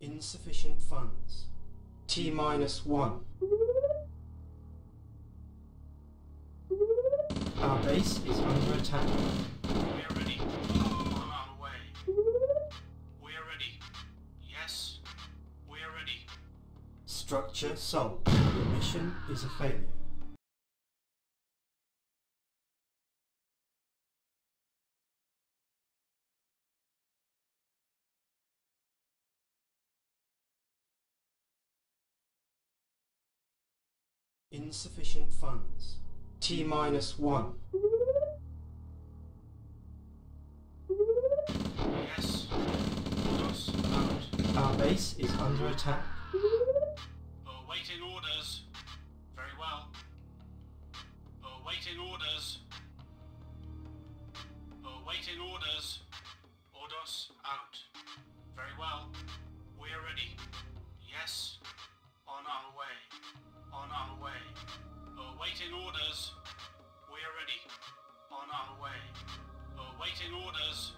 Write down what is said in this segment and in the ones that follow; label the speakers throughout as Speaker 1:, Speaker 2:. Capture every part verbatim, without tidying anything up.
Speaker 1: Insufficient funds. T minus one. Our base is under attack.
Speaker 2: We're ready. On our way. We're ready. Yes. We're ready.
Speaker 1: Structure sold. The mission is a failure. Insufficient funds. T minus one.
Speaker 2: Yes. Orders out.
Speaker 1: Our base is under attack.
Speaker 2: Awaiting orders. Very well. Awaiting orders. Awaiting orders. Orders out. Very well. We're ready. Yes. On our way. On our way. Awaiting orders. We're ready. On our way. Awaiting orders.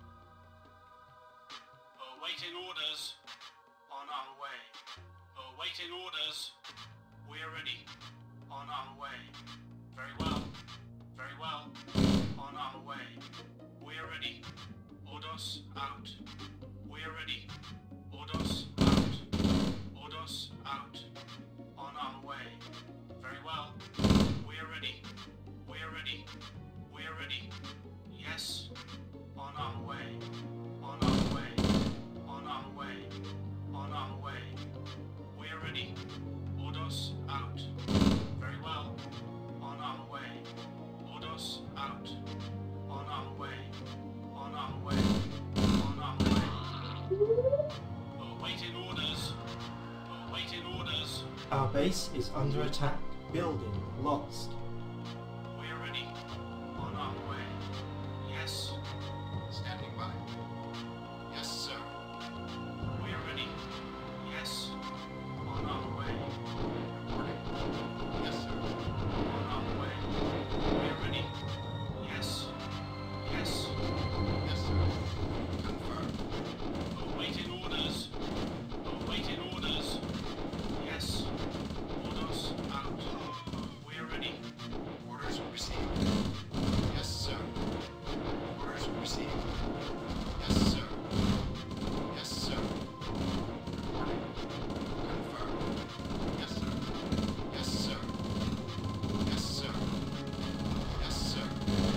Speaker 2: Awaiting orders. On our way. Awaiting orders. We're ready. On our way. Very well. Very well. On our way. We're ready. Orders out. We're ready. Orders out. Orders out. On our way. Very well. We're ready. We're ready. We're ready. Yes. On our way. On our way. On our way. On our way. We're ready. Orders out. Very well. On our way. Orders out. On our way. On our way. On our way. Awaiting orders. Awaiting orders.
Speaker 1: Our base is under attack. Building lost.
Speaker 2: We're ready. On our way. Yes.
Speaker 3: Standing by. Yes, sir.
Speaker 2: We're ready. Yes. On our way.
Speaker 3: Reporting. Yes, sir.
Speaker 2: On our way. We're ready. Yes. Yes.
Speaker 3: Yes, sir. Confirmed.
Speaker 2: Awaiting orders. Awaiting orders. Yes. Orders out. We're ready.
Speaker 3: Orders received. Yes, sir. Orders received. Yes, sir. Yes, sir. Reporting. Confirmed. Yes, sir. Yes, sir. Yes, sir. Yes, sir.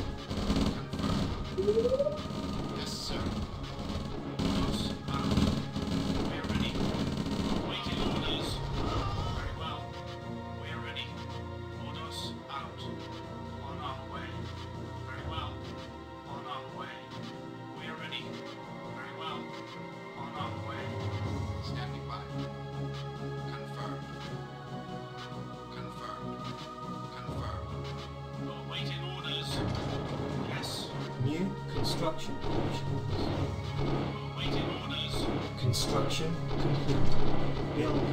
Speaker 3: Confirmed. Yes, sir.
Speaker 2: Orders out. We're ready. Awaiting orders. Very well. We're ready. Orders out. On our way. Very well. On our way. We're ready. Very well. On our way.
Speaker 3: Standing by. Confirmed. Confirmed. Confirmed.
Speaker 2: Awaiting orders. Yes.
Speaker 1: New construction options.
Speaker 2: Awaiting orders.
Speaker 1: Construction complete. Building.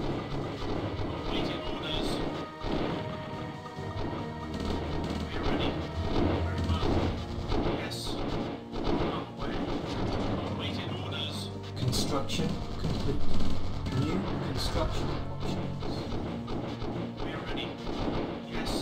Speaker 2: Awaiting orders. We're ready. Very well. Yes. On our way. Awaiting orders.
Speaker 1: Construction complete. New construction options.
Speaker 2: We're ready. Yes.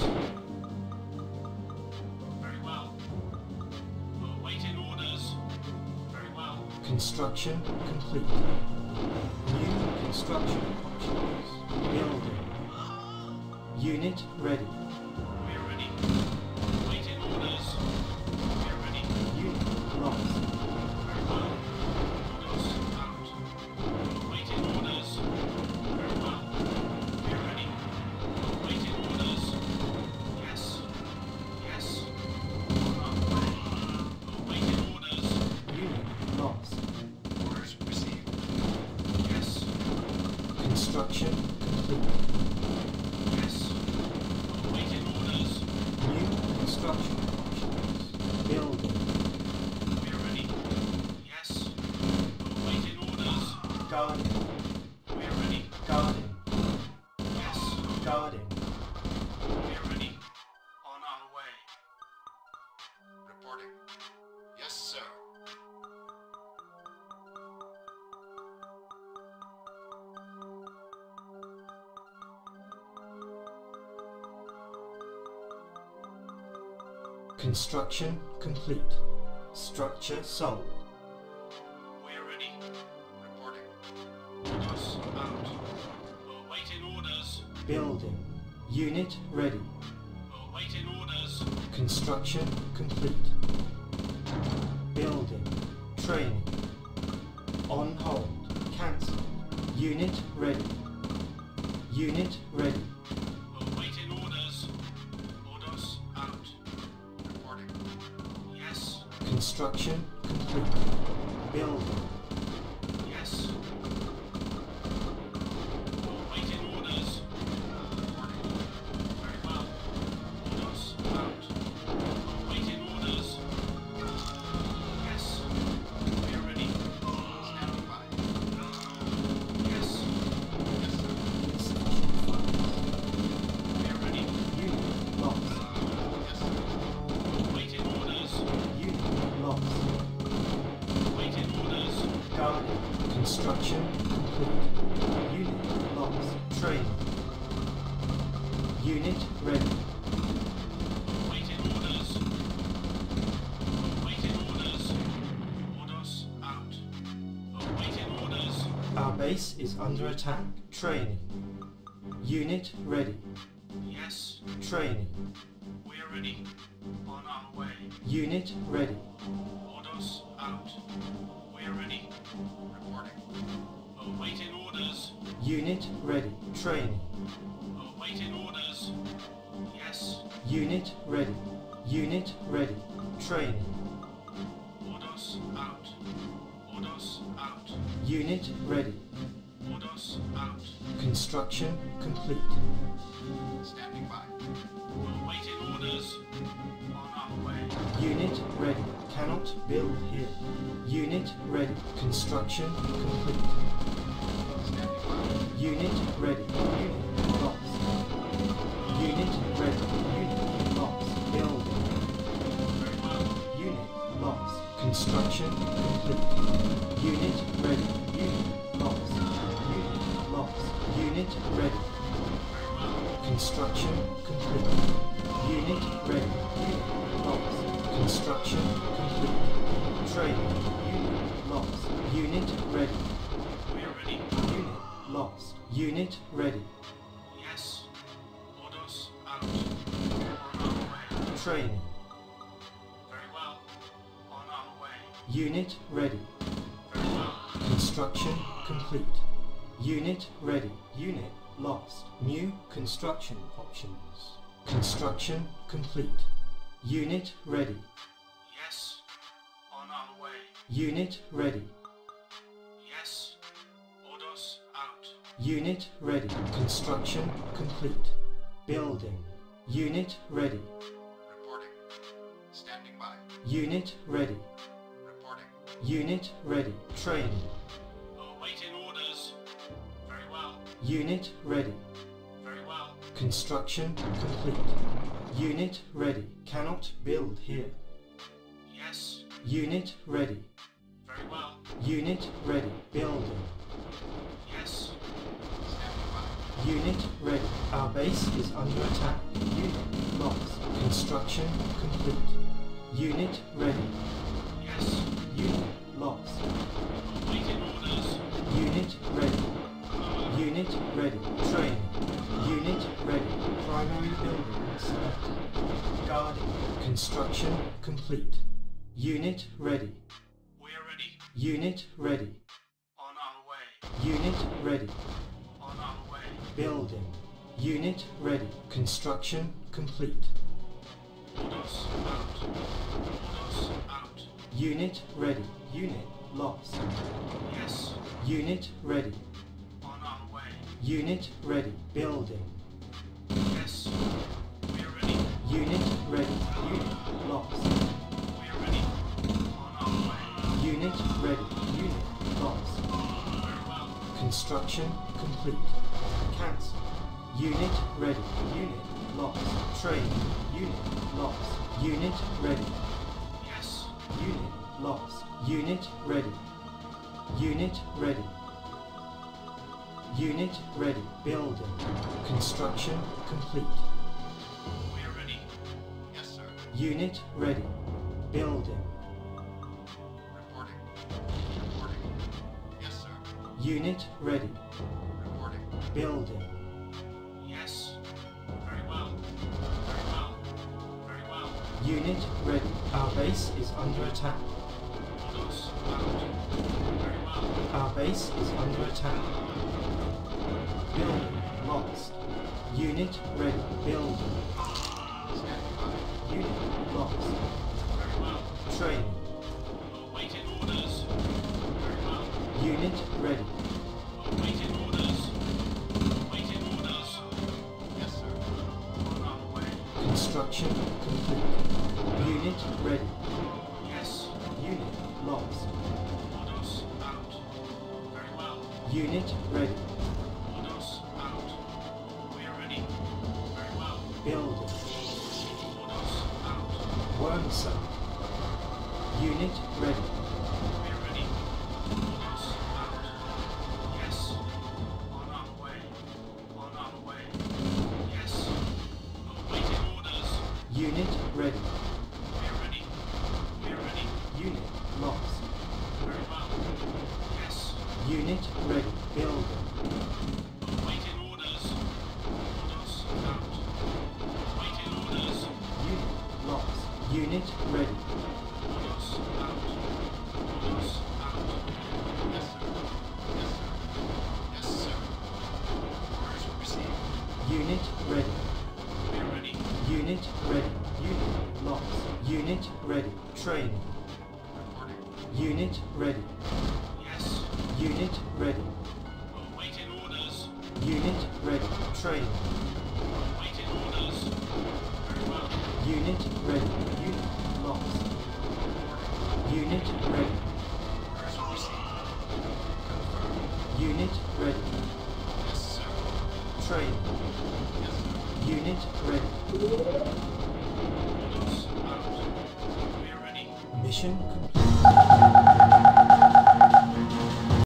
Speaker 2: Very well. Awaiting orders. Very well.
Speaker 1: Construction complete. New construction options. Building. Unit ready.
Speaker 2: We're ready. Awaiting orders. We're ready.
Speaker 1: Unit lost.
Speaker 2: Very well. Orders out. Awaiting orders. Very well. We're ready. Awaiting orders. Yes. Yes. On our way. Awaiting orders.
Speaker 1: Unit lost.
Speaker 3: Orders received.
Speaker 2: Yes.
Speaker 1: Construction complete.
Speaker 2: Yes. Awaiting orders.
Speaker 1: New construction options. Building.
Speaker 2: We're ready. Yes. Awaiting orders.
Speaker 1: Guarding.
Speaker 2: We're ready.
Speaker 1: Guarding.
Speaker 2: Yes.
Speaker 1: Guarding.
Speaker 2: We're ready. On our way.
Speaker 3: Reporting. Yes, sir.
Speaker 1: Construction complete. Structure sold.
Speaker 2: We're ready.
Speaker 3: Reporting.
Speaker 2: Orders out. Awaiting orders.
Speaker 1: Building. Unit ready.
Speaker 2: Awaiting orders.
Speaker 1: Construction complete. Building. Training. On hold. Cancel. Unit ready. Unit ready.
Speaker 2: Awaiting orders. Orders out.
Speaker 3: Reporting.
Speaker 2: Yes.
Speaker 1: Construction complete. Building.
Speaker 2: Yes. Awaiting orders.
Speaker 3: Reporting.
Speaker 2: Very well. Orders out. Awaiting orders. Yes. We're ready.
Speaker 3: Standing by.
Speaker 2: Yes.
Speaker 3: Yes, sir.
Speaker 1: Insufficient funds.
Speaker 2: We're ready.
Speaker 1: Unit lost.
Speaker 3: Yes, sir.
Speaker 2: Awaiting orders.
Speaker 1: Unit lost.
Speaker 2: Awaiting orders.
Speaker 1: Guarding. Construction complete. Unit lost. Training. Unit ready.
Speaker 2: Awaiting orders. Awaiting orders. Orders out. Awaiting orders.
Speaker 1: Our base is under attack. Training. Unit ready.
Speaker 2: Yes.
Speaker 1: Training.
Speaker 2: We're ready. On our way.
Speaker 1: Unit ready.
Speaker 2: Orders out. We're ready.
Speaker 3: Reporting.
Speaker 2: Awaiting orders.
Speaker 1: Unit ready. Training.
Speaker 2: Awaiting orders. Yes.
Speaker 1: Unit ready. Unit ready. Training.
Speaker 2: Orders out. Orders out.
Speaker 1: Unit ready.
Speaker 2: Orders out.
Speaker 1: Construction complete.
Speaker 3: Standing by.
Speaker 2: Awaiting orders. On our way.
Speaker 1: Unit ready. Cannot build here. Unit ready. Construction complete.
Speaker 3: Standing by.
Speaker 1: Unit ready. Unit lost. Unit ready. Unit lost. Building.
Speaker 2: Very well.
Speaker 1: Unit lost. Construction complete. Unit ready. Unit lost. Unit lost. Unit ready.
Speaker 2: Very well.
Speaker 1: Construction complete. Unit ready. Unit lost. Construction complete. Training. Unit lost. Unit ready.
Speaker 2: We're ready.
Speaker 1: Unit lost. Unit ready.
Speaker 2: Yes. Orders out. On our way.
Speaker 1: Training.
Speaker 2: Very well. On our way.
Speaker 1: Unit ready.
Speaker 2: Very well.
Speaker 1: Construction complete. Unit ready. Unit lost. New construction options. Construction complete. Unit ready.
Speaker 2: Yes. On our way.
Speaker 1: Unit ready.
Speaker 2: Yes. Orders out.
Speaker 1: Unit ready. Construction complete. Building. Unit ready.
Speaker 3: Reporting. Standing by.
Speaker 1: Unit ready.
Speaker 3: Reporting.
Speaker 1: Unit ready. Training.
Speaker 2: Awaiting orders. Very well.
Speaker 1: Unit ready.
Speaker 2: Very well.
Speaker 1: Construction complete. Unit ready. Cannot build here.
Speaker 2: Yes.
Speaker 1: Unit ready.
Speaker 2: Very well.
Speaker 1: Unit ready. Building.
Speaker 2: Yes.
Speaker 3: Standing by.
Speaker 1: Unit ready. Our base is under attack. Unit lost. Construction complete. Unit ready.
Speaker 2: Yes.
Speaker 1: Unit lost.
Speaker 2: Awaiting orders.
Speaker 1: Unit ready. Unit ready. Training. Unit ready. Primary building selected. Guarding. Construction complete. Unit ready.
Speaker 2: We're ready.
Speaker 1: Unit ready.
Speaker 2: On our way.
Speaker 1: Unit ready.
Speaker 2: On our way.
Speaker 1: Building. Unit ready. Construction complete.
Speaker 2: Orders out. Orders out.
Speaker 1: Unit ready. Unit lost.
Speaker 2: Yes.
Speaker 1: Unit ready.
Speaker 2: On our way.
Speaker 1: Unit ready. Building.
Speaker 2: Yes. We're ready.
Speaker 1: Unit ready. Unit lost.
Speaker 2: We're ready. On our way.
Speaker 1: Unit ready. Unit lost.
Speaker 2: Very well.
Speaker 1: Construction complete. Cancel. Unit ready. Unit lost. Train. Unit lost. Unit ready.
Speaker 2: Yes.
Speaker 1: Unit lost. Unit ready. Unit ready. Unit ready. Building. Construction complete.
Speaker 2: We're ready.
Speaker 3: Yes, sir.
Speaker 1: Unit ready. Building.
Speaker 3: Reporting. Reporting. Yes, sir.
Speaker 1: Unit ready.
Speaker 3: Reporting.
Speaker 1: Building.
Speaker 2: Yes. Very well. Very well. Very well.
Speaker 1: Unit ready. Our base is under attack.
Speaker 2: Orders out. Very well.
Speaker 1: Our base is under attack. Building lost. Unit ready. Building.
Speaker 3: Standing by.
Speaker 1: Unit lost.
Speaker 2: Very well.
Speaker 1: Training.
Speaker 2: Awaiting orders. Very well.
Speaker 1: Unit ready.
Speaker 2: Awaiting orders. Awaiting orders.
Speaker 3: Yes, sir.
Speaker 2: On our way.
Speaker 1: Construction complete. Unit ready.
Speaker 2: Yes.
Speaker 1: Unit lost.
Speaker 2: Orders out. Very well.
Speaker 1: Unit ready.
Speaker 2: Orders out. We are ready. Very well.
Speaker 1: Building.
Speaker 2: Orders out.
Speaker 1: Wormside. Unit ready.
Speaker 2: We are ready. Orders out. Yes. On our way. On our way. Yes. Awaiting orders.
Speaker 1: Unit ready.
Speaker 2: We are ready. We are ready.
Speaker 1: Unit lost.
Speaker 2: Very well. Yes.
Speaker 1: Unit ready. Building.
Speaker 2: Awaiting orders. Orders out. Awaiting orders.
Speaker 1: Unit lost. Unit ready.
Speaker 2: Orders out. Orders out.
Speaker 3: Yes, sir. Yes, sir. Yes, sir. Orders received.
Speaker 1: Unit ready.
Speaker 2: We are ready.
Speaker 1: Unit ready. Unit lost. Unit ready. Training.
Speaker 3: Reporting.
Speaker 1: Unit ready.
Speaker 2: Yes.
Speaker 1: Unit ready.
Speaker 2: Awaiting orders.
Speaker 1: Unit ready. Training.
Speaker 2: Awaiting orders. Very well.
Speaker 1: Unit ready. Unit lost. Unit ready.
Speaker 3: Orders received. Confirmed.
Speaker 1: Unit ready.
Speaker 3: Yes, sir.
Speaker 1: Training.
Speaker 3: Yes, sir.
Speaker 1: Unit ready.
Speaker 2: Orders out. We are ready.
Speaker 1: Mission complete.